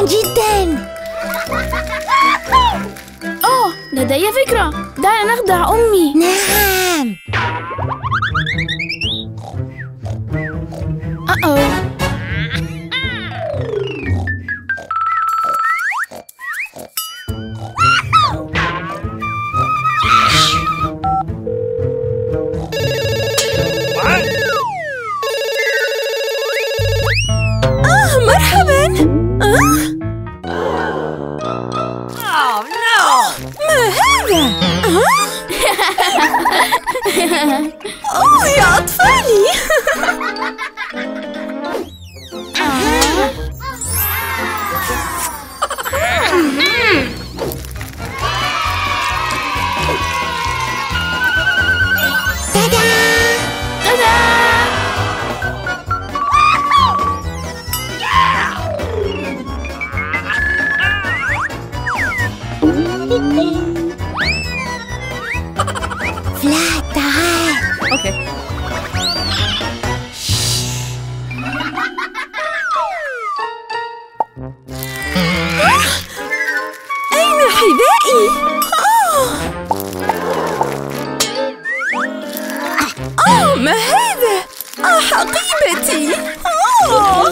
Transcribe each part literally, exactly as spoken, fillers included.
رائع جداً. أوه، لدي فكرة. دعنا نخدع أمي. نعم. أوه. آه مرحباً. آه ما هذا؟ أوه يا أطفالي. فلات تعال. أوكي. أين حذائي؟ أوه ما هذا؟ آه حقيبتي. أوه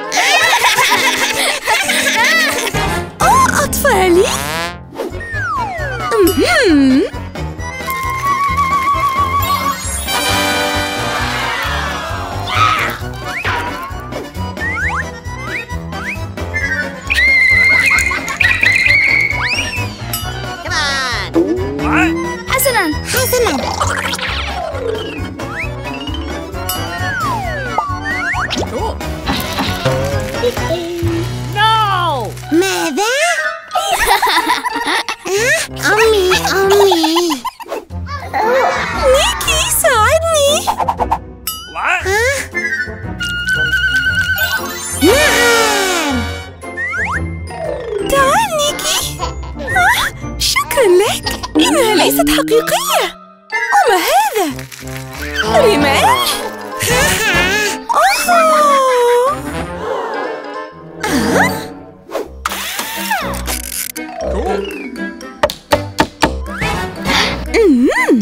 أوه أطفالي. أمم. حسناً. حسناً. ماذا؟ أمي أمي. نيكي ساعدني. نعم. تعال نيكي. آه، شكراً لك. إنها ليست حقيقية. وما هذا؟ رمال؟ أوه. أمم.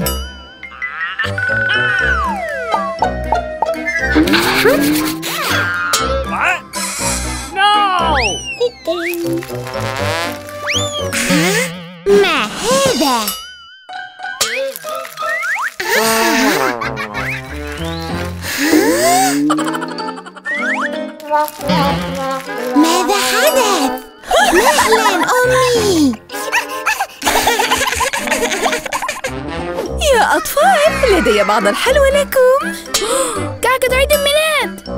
ما هذا؟ ماذا حدث؟ مهلاً أمي. يا أطفال، لدي بعض الحلوى لكم. كعكة عيد الميلاد.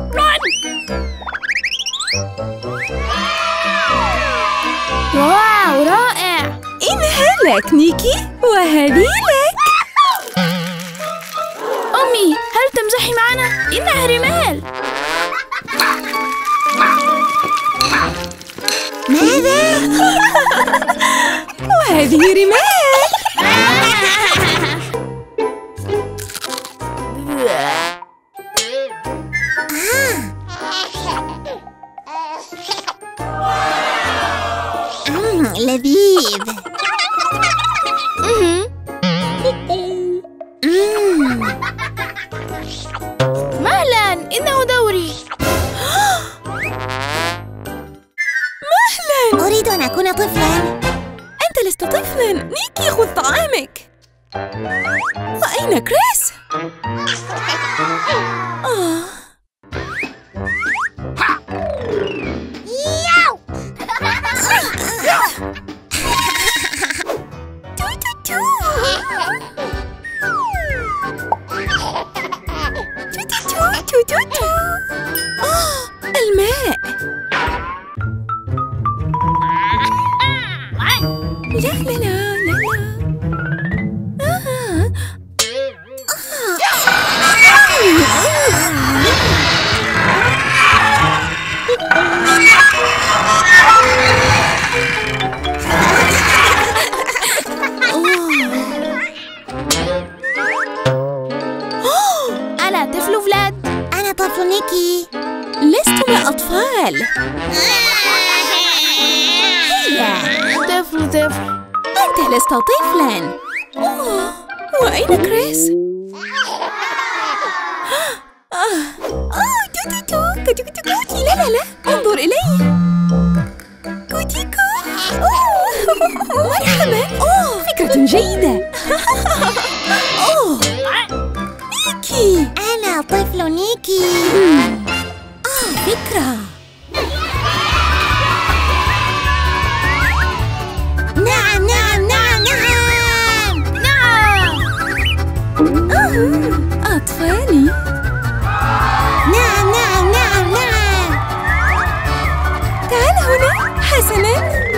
واو رائع. إنها لك نيكي وهذه لك. أمي، هل تمزحي معنا؟ إنها رمال. ماذا؟ وهذه رمال. أمم، لذيذ. مهم. أمم. مهلاً، إنه دوري. مهلاً. أريد أن أكون طفلاً. أنت لست طفلاً. نيكي خذ طعامك. وأين كريس؟ آه. الماء. لا لا لا لا لا. أنا طفل فلات. أنا طفل نيكي. لستم أطفال. هيا. طفل طفل. أنت لست طفلاً. أوه. وأين كريس؟ آه. آه توتي تو كوتي كوتي كوتي. لا لا لا، انظر إلي. كوتي كو. أوه. مرحباً. أوه فكرة جيدة. أوه نيكي. أنا طفل نيكي. آه فكرة. نعم نعم نعم نعم نعم. آه أطفالي. نعم نعم نعم نعم. تعال هنا. حسناً.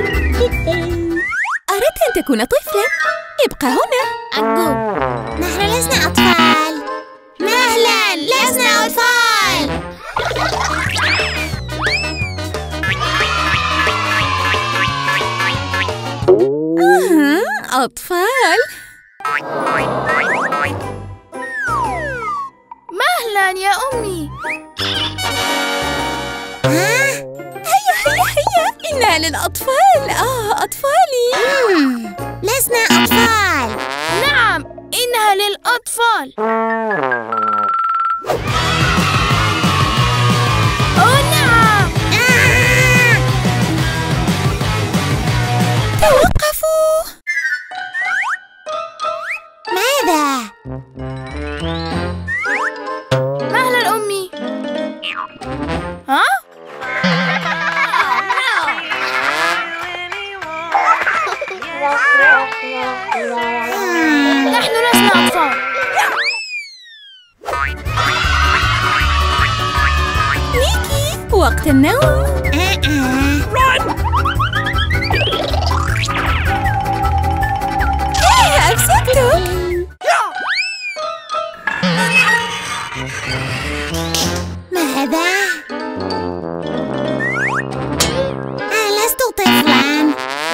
أردت أن تكون طفلاً؟ ابقى هنا. أجو. نحن لسنا أطفال. مهلا لسنا أطفال. آه أطفال. مهلا يا أمي. ها؟ هيا هيا هيا. إنها للأطفال. آه أطفالي. مم. لسنا أطفال. نعم، إنها للأطفال. أوه نعم. آه. توقفوا. ماذا؟ مهلا أمي. ها؟ نحن لسنا أطفال. نيكي وقت النوم. آه آه. إيه أمسكتك. ماذا؟ أنا لست طفلاً.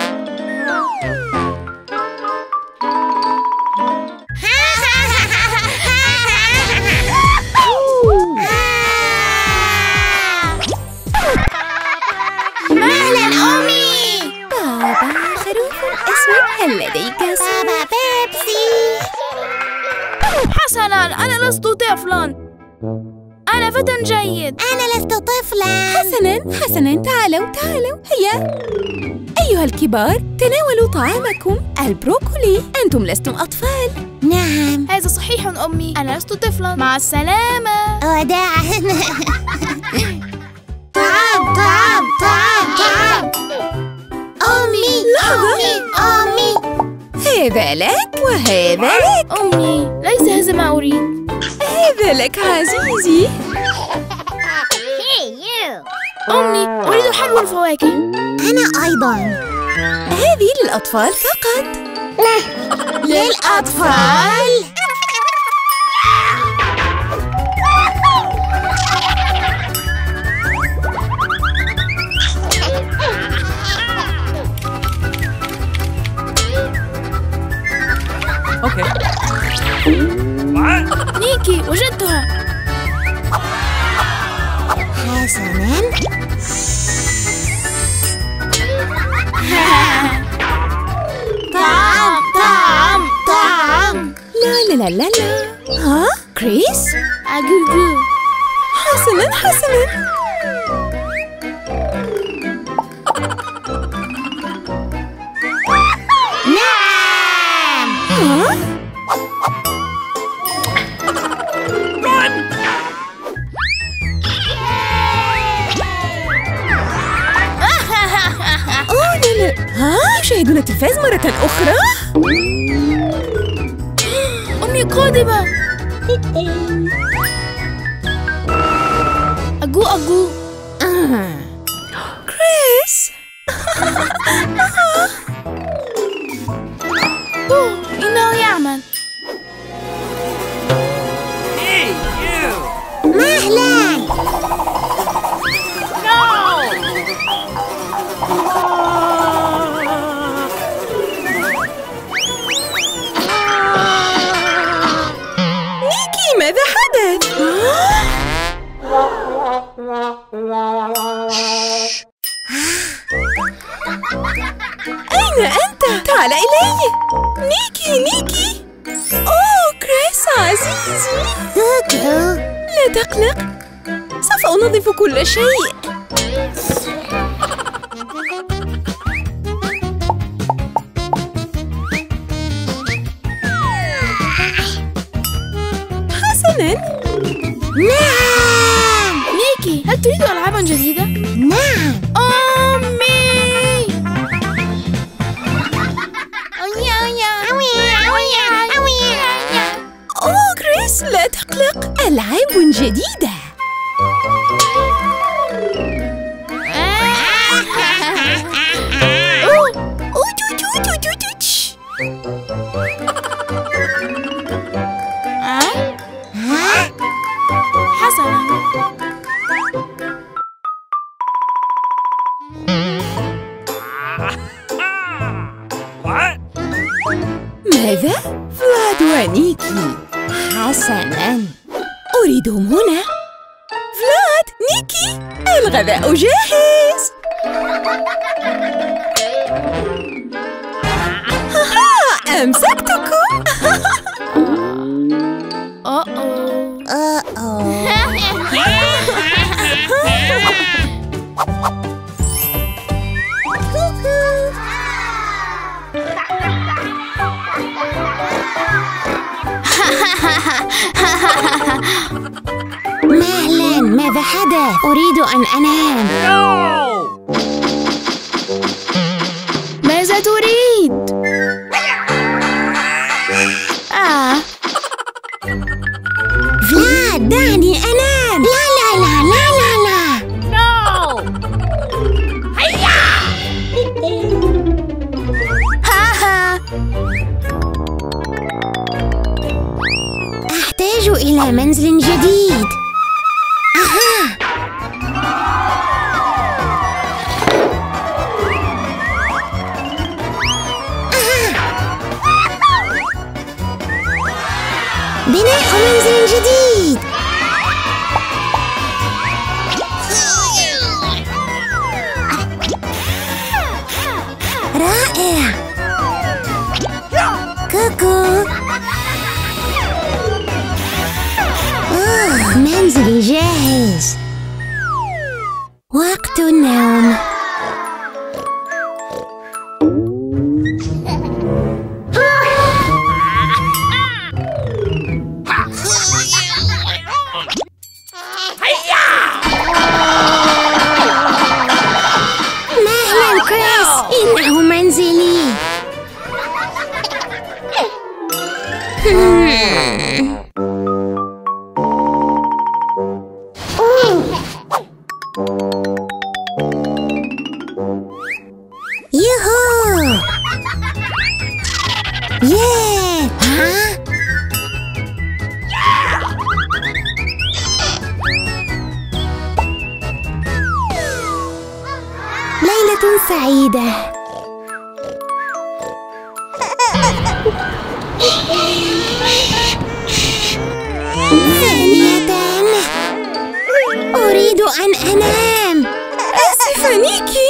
مهلا أمي. بابا خروف أسود. هل لديك صوت؟ بابا بيبسي. حسناً، أنا لست طفلاً. أنا فتى جيد. أنا لست طفلاً. حسناً حسناً. تعالوا تعالوا. هيا أيها الكبار، تناولوا طعامكم. البروكولي. أنتم لستم أطفال. نعم. هذا صحيح أمي، أنا لست طفلاً. مع السلامة. وداعاً. طعام طعام طعام طعام. أمي أمي أمي. هذا لك وهذا لك. أمي، ليس هذا ما أريد. هذا لك عزيزي. أمي، أريد حلوى الفواكه. أنا أيضاً. هذه للأطفال فقط. للأطفال. Okay. نيكي، وجدتها. حسناً. طعام طعام طعام. لا لا لا لا لا. ها كريس. أجوجو. حسناً حسناً. نعم. ها أوه لا لا. ها يشاهدون التلفاز مرة أخرى. أمي قادمة. أجو أجو. آه. كريس. أوه، إنه يعمل. Hey, you! مهلا. نيكي ماذا حدث؟ أين أنت؟ تعال إلي. نيكي نيكي. أوه كريس عزيزي. كوكو. لا تقلق، سوف أنظف كل شيء. حسناً. نعم. نيكي، هل تريد ألعابا جديدة؟ نعم. أمي. أوه كريس، لا تقلق، ألعاب جديدة. أوه أوه تو تو تو تو تو تش. حسناً. What? ماذا؟ فلاد ونيكي. حسناً. أريدهم هنا. فلاد، نيكي، الغذاء جاهز. هاها، أمسكتكم. أوه. أوه. مهلا، ماذا حدث؟ أريد أن أنام. No! ماذا تريد؟ آه. فلاد، دعني أنام. لا لا لا لا لا لا. No! هاها. أحتاج إلى منزل جديد. أها. بناء منزل جديد. رائع. كوكو. أوه، منزلي جاهز. وقت النوم. مهلا كريس، إنه منزلي. يوهو. ياه. ها؟ ليلة سعيدة. ثانية. أريد أن أنام. آسفة نيكي.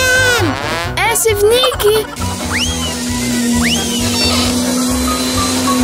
آسف نيكي.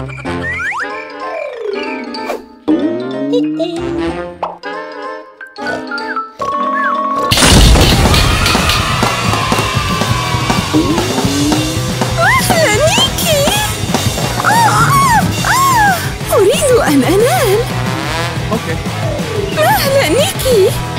أهلا نيكي. آه آه أريد أن أنام. Okay. أهلا نيكي.